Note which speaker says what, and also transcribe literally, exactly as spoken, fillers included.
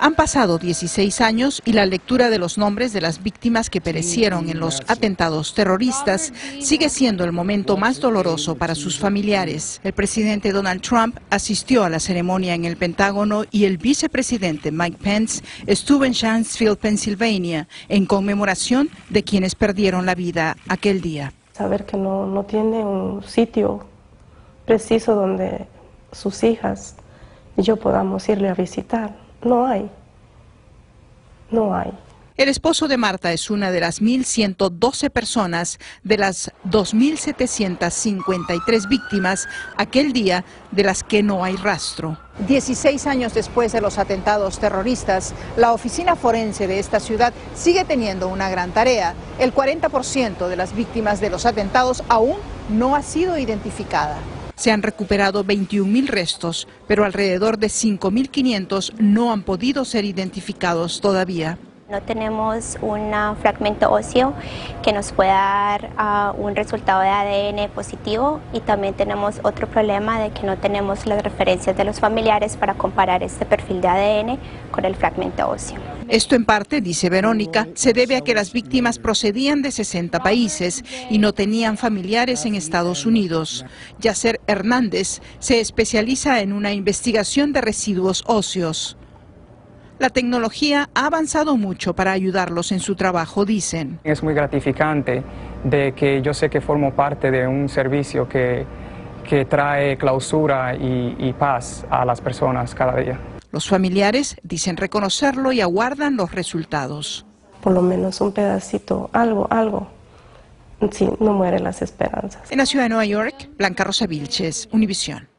Speaker 1: Han pasado dieciséis años y la lectura de los nombres de las víctimas que perecieron en los atentados terroristas sigue siendo el momento más doloroso para sus familiares. El presidente Donald Trump asistió a la ceremonia en el Pentágono y el vicepresidente Mike Pence estuvo en Shanksville, Pensilvania, en conmemoración de quienes perdieron la vida aquel día.
Speaker 2: Saber que no, no tiene un sitio preciso donde sus hijas y yo podamos irle a visitar. No hay, no hay.
Speaker 1: El esposo de Marta es una de las mil ciento doce personas de las dos mil setecientas cincuenta y tres víctimas aquel día de las que no hay rastro. dieciséis años después de los atentados terroristas, la oficina forense de esta ciudad sigue teniendo una gran tarea. El cuarenta por ciento de las víctimas de los atentados aún no ha sido identificada. Se han recuperado veintiún mil restos, pero alrededor de cinco mil quinientos no han podido ser identificados todavía.
Speaker 3: No tenemos un fragmento óseo que nos pueda dar uh, un resultado de A D N positivo, y también tenemos otro problema de que no tenemos las referencias de los familiares para comparar este perfil de A D N con el fragmento óseo.
Speaker 1: Esto en parte, dice Verónica, se debe a que las víctimas procedían de sesenta países y no tenían familiares en Estados Unidos. Yasser Hernández se especializa en una investigación de residuos óseos. La tecnología ha avanzado mucho para ayudarlos en su trabajo, dicen.
Speaker 4: Es muy gratificante de que yo sé que formo parte de un servicio que, que trae clausura y, y paz a las personas cada día.
Speaker 1: Los familiares dicen reconocerlo y aguardan los resultados.
Speaker 2: Por lo menos un pedacito, algo, algo. Sí, no mueren las esperanzas.
Speaker 1: En la ciudad de Nueva York, Blanca Rosa Vilches, Univisión.